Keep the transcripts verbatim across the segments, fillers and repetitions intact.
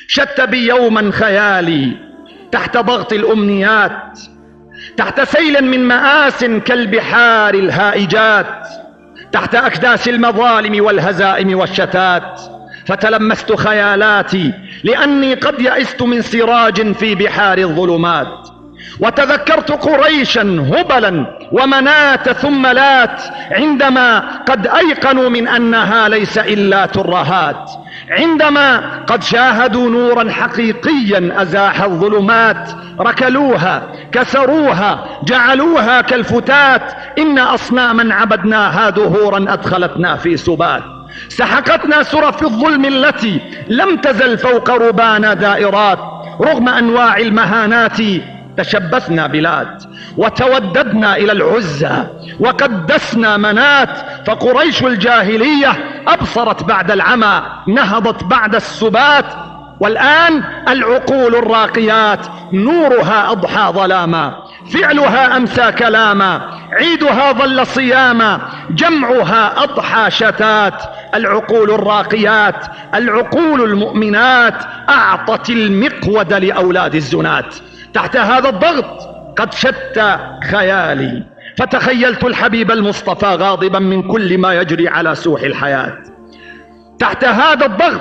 شت بي يوما خيالي تحت ضغط الأمنيات، تحت سيل من مآس كالبحار الهائجات، تحت أكداس المظالم والهزائم والشتات. فتلمست خيالاتي لأني قد يئست من سراج في بحار الظلمات، وتذكرت قريشا هبلا ومنات ثم لات عندما قد أيقنوا من أنها ليس إلا ترهات، عندما قد شاهدوا نورا حقيقيا أزاح الظلمات، ركلوها كسروها جعلوها كالفتات. إن أصناما عبدناها دهورا أدخلتنا في سبات، سحقتنا سرف الظلم التي لم تزل فوق ربانا دائرات. رغم أنواع المهانات تشبثنا بلاد، وتوددنا إلى العزى وقدسنا منات. فقريش الجاهلية أبصرت بعد العمى، نهضت بعد السبات، والآن العقول الراقيات نورها أضحى ظلاما، فعلها أمسى كلاما، عيدها ظل صياما، جمعها أضحى شتات. العقول الراقيات، العقول المؤمنات أعطت المقود لأولاد الزنات. تحت هذا الضغط قد شت خيالي، فتخيلت الحبيب المصطفى غاضبا من كل ما يجري على سوح الحياة. تحت هذا الضغط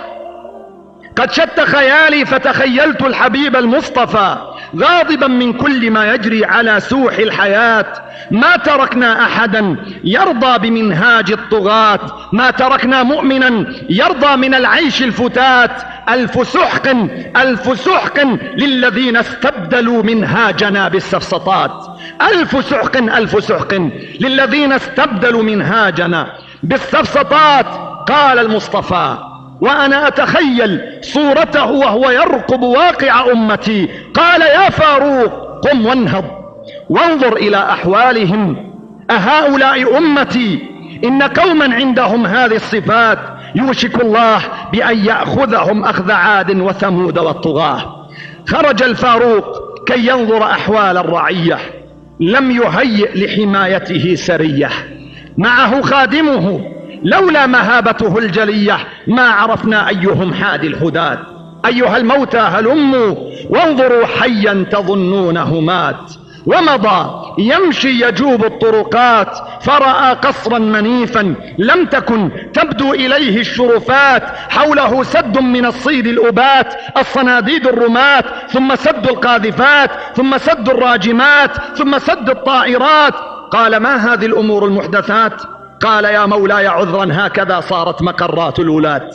قد شت خيالي، فتخيلت الحبيب المصطفى غاضبا من كل ما يجري على سوح الحياة. ما تركنا أحدا يرضى بمنهاج الطغاة، ما تركنا مؤمنا يرضى من العيش الفتات. ألف سحق ألف سحق للذين استبدلوا منهاجنا بالسفسطات، ألف سحق ألف سحق للذين استبدلوا منهاجنا بالسفسطات. قال المصطفى وأنا أتخيل صورته وهو يرقب واقع أمتي، قال يا فاروق قم وانهض وانظر إلى أحوالهم، أهؤلاء أمتي؟ إن قوما عندهم هذه الصفات يوشك الله بأن يأخذهم أخذ عاد وثمود والطغاة. خرج الفاروق كي ينظر أحوال الرعية، لم يهيئ لحمايته سرية، معه خادمه، لولا مهابته الجلية ما عرفنا أيهم حاد الهداة. أيها الموتى هلموا وانظروا حيا تظنونه مات. ومضى يمشي يجوب الطرقات، فرأى قصرا منيفا لم تكن تبدو إليه الشرفات، حوله سد من الصيد الأبات، الصناديد الرمات، ثم سد القاذفات، ثم سد الراجمات، ثم سد الطائرات. قال ما هذه الأمور المحدثات؟ قال يا مولاي عذرا، هكذا صارت مقرات الولاة،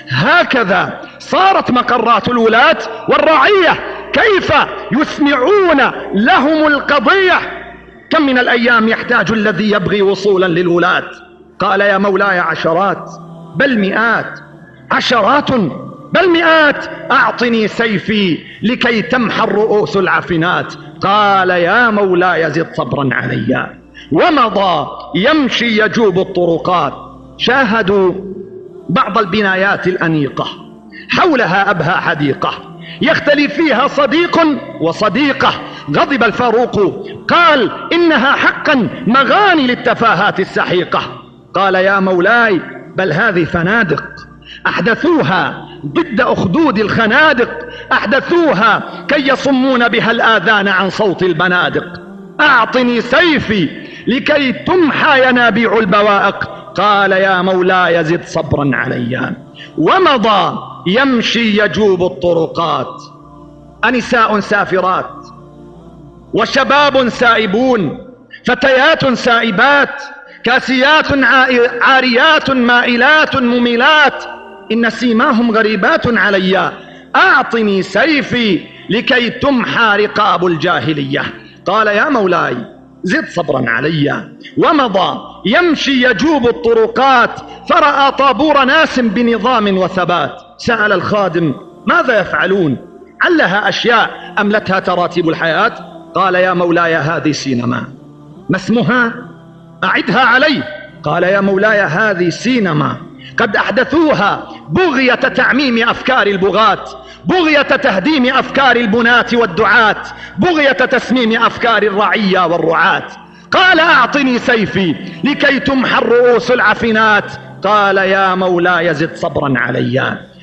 هكذا صارت مقرات الولاة. والرعية كيف يسمعون لهم القضية؟ كم من الأيام يحتاج الذي يبغي وصولا للولاة؟ قال يا مولاي عشرات بل مئات، عشرات بل مئات، أعطني سيفي لكي تمحى الرؤوس العفنات. قال يا مولاي زد صبرا علي. ومضى يمشي يجوب الطرقات، شاهدوا بعض البنايات الأنيقة، حولها أبهى حديقة يختلي فيها صديق وصديقة. غضب الفاروق قال إنها حقا مغاني للتفاهات السحيقة. قال يا مولاي بل هذه فنادق أحدثوها ضد أخدود الخنادق، أحدثوها كي يصمون بها الآذان عن صوت البنادق. أعطني سيفي لكي تمحى ينابيع البوائق. قال يا مولاي زد صبرا علي. ومضى يمشي يجوب الطرقات، أنساء سافرات وشباب سائبون، فتيات سائبات، كاسيات عاريات مائلات مميلات، إن سيماهم غريبات علي. أعطني سيفي لكي تمحى رقاب الجاهلية. قال يا مولاي زد صبرا علي. ومضى يمشي يجوب الطرقات، فرأى طابور ناس بنظام وثبات. سأل الخادم ماذا يفعلون؟ علها أشياء أملتها تراتيب الحياة؟ قال يا مولاي هذه سينما. ما اسمها؟ أعدها علي. قال يا مولاي هذه سينما قد أحدثوها بغية تعميم أفكار البغاة، بغية تهديم أفكار البناة والدعاة، بغية تسميم أفكار الرعية والرعاة. قال أعطني سيفي لكي تمحى الرؤوس العفنات. قال يا مولاي زد صبرا علي.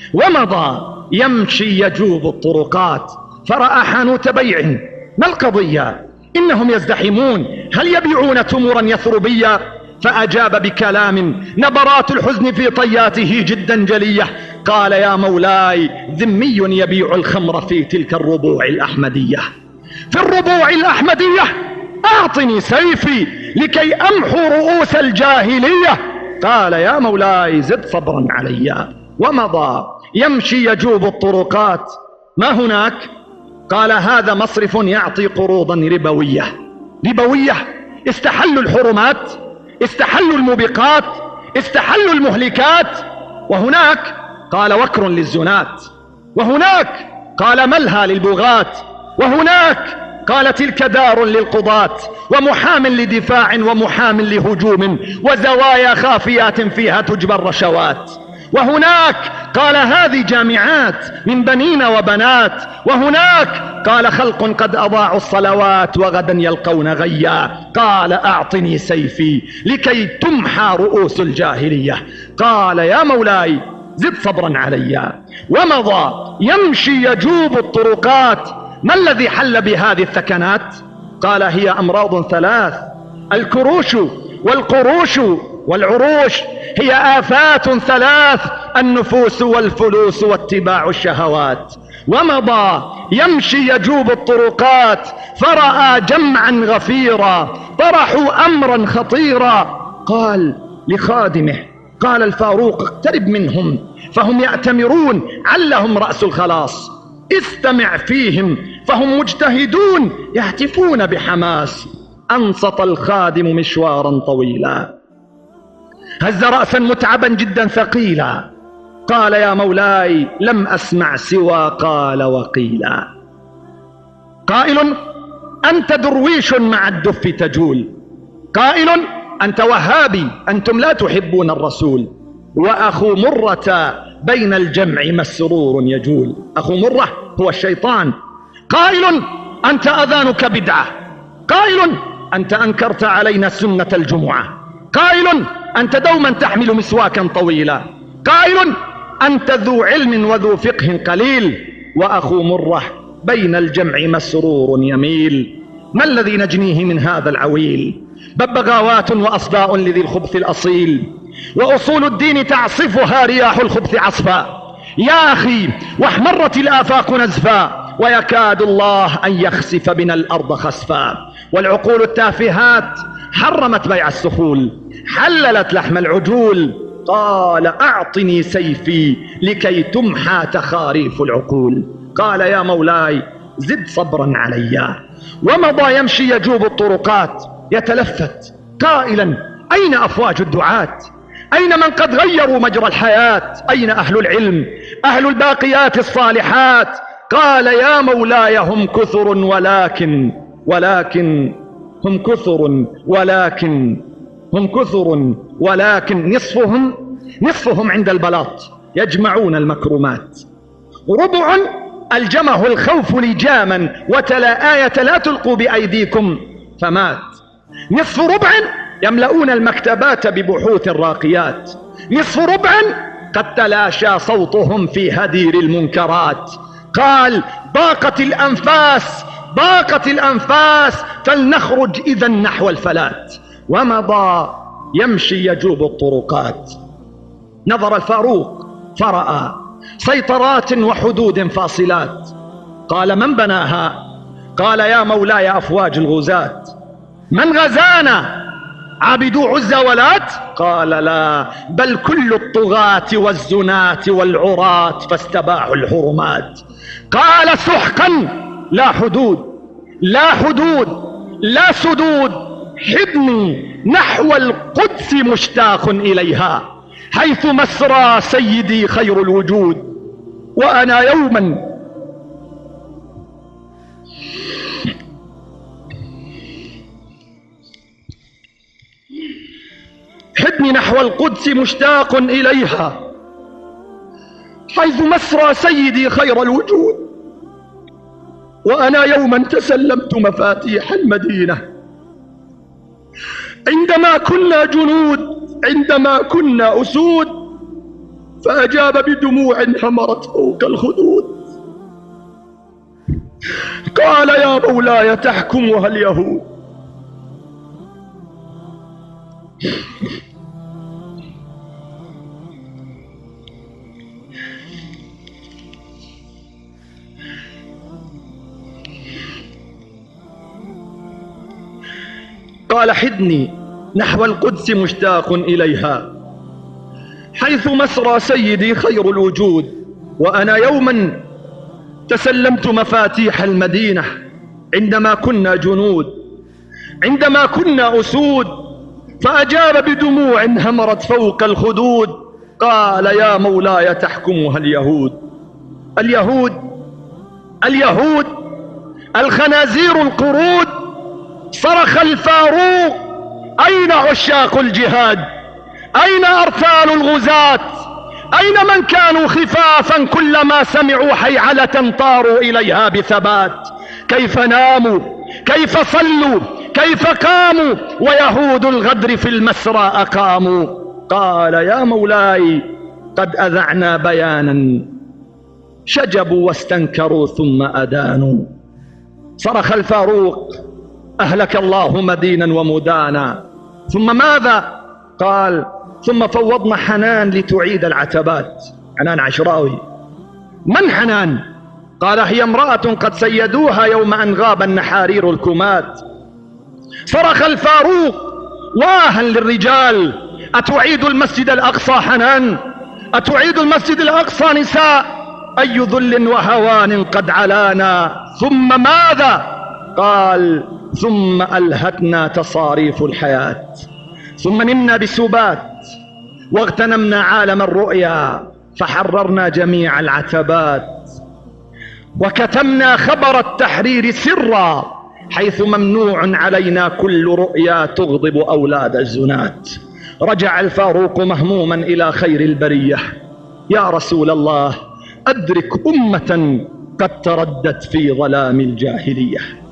ومضى يمشي يجوب الطرقات فرأى حانوت بيع. ما القضية؟ إنهم يزدحمون، هل يبيعون تمورا يثربية؟ فأجاب بكلام نبرات الحزن في طياته جدا جلية، قال: يا مولاي، ذمي يبيع الخمر في تلك الربوع الأحمدية. في الربوع الأحمدية أعطني سيفي لكي أمحو رؤوس الجاهلية. قال: يا مولاي، زد صبرا علي. ومضى يمشي يجوب الطرقات. ما هناك؟ قال: هذا مصرف يعطي قروضا ربوية. ربوية؟ استحلوا الحرمات، استحلوا الموبقات، استحلوا المهلكات. وهناك قال: وكر للزنات. وهناك قال: ملهى للبغاة. وهناك قال: تلك دار للقضاة، ومحام لدفاع ومحام لهجوم، وزوايا خافيات فيها تجبى الرشوات. وهناك قال: هذه جامعات من بنين وبنات. وهناك قال: خلق قد أضاعوا الصلوات وغدا يلقون غيا. قال: أعطني سيفي لكي تمحى رؤوس الجاهلية. قال: يا مولاي، زد صبرا علي. ومضى يمشي يجوب الطرقات. ما الذي حل بهذه الثكنات؟ قال: هي أمراض ثلاث: الكروش والقروش والعروش. هي آفات ثلاث: النفوس والفلوس واتباع الشهوات. ومضى يمشي يجوب الطرقات فرأى جمعا غفيرا طرحوا أمرا خطيرا. قال لخادمه: قال الفاروق، اقترب منهم فهم يأتمرون علهم رأس الخلاص. استمع فيهم فهم مجتهدون يهتفون بحماس. أنصت الخادم مشوارا طويلا، هز رأسا متعبا جدا ثقيلا. قال: يا مولاي، لم أسمع سوى قال وقيلا. قائل: أنت درويش مع الدف تجول. قائل: أنت وهابي، أنتم لا تحبون الرسول. وأخو مرة بين الجمع مسرور يجول. أخو مرة هو الشيطان. قائل: أنت أذانك بدعة. قائل: أنت أنكرت علينا سنة الجمعة. قائل: أنت دوما تحمل مسواكا طويلا. قائل: أنت ذو علم وذو فقه قليل. وأخو مرة بين الجمع مسرور يميل. ما الذي نجنيه من هذا العويل؟ ببغاوات وأصداء لذي الخبث الأصيل، وأصول الدين تعصفها رياح الخبث عصفا. يا أخي، واحمرت الآفاق نزفا، ويكاد الله أن يخسف بنا الأرض خسفا. والعقول التافهات حرمت بيع السخول، حللت لحم العجول. قال: أعطني سيفي لكي تمحى تخاريف العقول. قال: يا مولاي، زد صبرا علي. ومضى يمشي يجوب الطرقات يتلفت قائلا: أين أفواج الدعاة؟ أين من قد غيروا مجرى الحياة؟ أين أهل العلم، أهل الباقيات الصالحات؟ قال: يا مولاي، هم كثر ولكن ولكن هم كثر ولكن هم كثر ولكن نصفهم نصفهم عند البلاط يجمعون المكرمات. ربع ألجمه الخوف لجاما وتلا آية لا تلقوا بأيديكم فمات. نصف ربع يملؤون المكتبات ببحوث راقيات. نصف ربع قد تلاشى صوتهم في هدير المنكرات. قال: ضاقت الأنفاس ضاقت الأنفاس فلنخرج إذا نحو الفلات. ومضى يمشي يجوب الطرقات. نظر الفاروق فرأى سيطرات وحدود فاصلات. قال: من بناها؟ قال: يا مولاي، أفواج الغزاة. من غزانا؟ عبدوا عزى ولات؟ قال: لا، بل كل الطغاة والزناة والعراة فاستباحوا الحرمات. قال: سحقا، لا حدود لا حدود لا سدود. حبني نحو القدس مشتاق إليها، حيث مسرى سيدي خير الوجود. وأنا يوما حبني نحو القدس مشتاق إليها، حيث مسرى سيدي خير الوجود. وأنا يوما تسلمت مفاتيح المدينة عندما كنا جنود، عندما كنا أسود. فأجاب بدموع همرت فوق الخدود، قال يا مولاي تحكمها اليهود. قال حدني نحو القدس مشتاق إليها، حيث مسرى سيدي خير الوجود، وأنا يوما تسلمت مفاتيح المدينة عندما كنا جنود، عندما كنا أسود، فأجاب بدموع همرت فوق الخدود، قال يا مولاي تحكمها اليهود. اليهود اليهود الخنازير القرود. صرخ الفاروق أين عشاق الجهاد؟ أين أرثال الغزاة؟ أين من كانوا خفافا كلما سمعوا حيعلة طاروا إليها بثبات؟ كيف ناموا؟ كيف صلوا؟ كيف قاموا ويهود الغدر في المسرى أقاموا؟ قال يا مولاي قد أذعنا بيانا، شجبوا واستنكروا ثم أدانوا. صرخ الفاروق أهلك الله مدينا ومدانا. ثم ماذا؟ قال ثم فوضنا حنان لتعيد العتبات. حنان عشراوي. من حنان؟ قال هي امرأة قد سيدوها يوم أن غاب النحارير الكمات. صرخ الفاروق واها للرجال أتعيد المسجد الأقصى حنان؟ أتعيد المسجد الأقصى نساء؟ أي ذل وهوان قد علانا. ثم ماذا؟ قال ثم ألهتنا تصاريف الحياة، ثم نمنا بسبات واغتنمنا عالم الرؤيا، فحررنا جميع العتبات، وكتمنا خبر التحرير سرا، حيث ممنوع علينا كل رؤيا تغضب أولاد الزنات. رجع الفاروق مهموما إلى خير البرية. يا رسول الله أدرك أمة قد تردت في ظلام الجاهلية.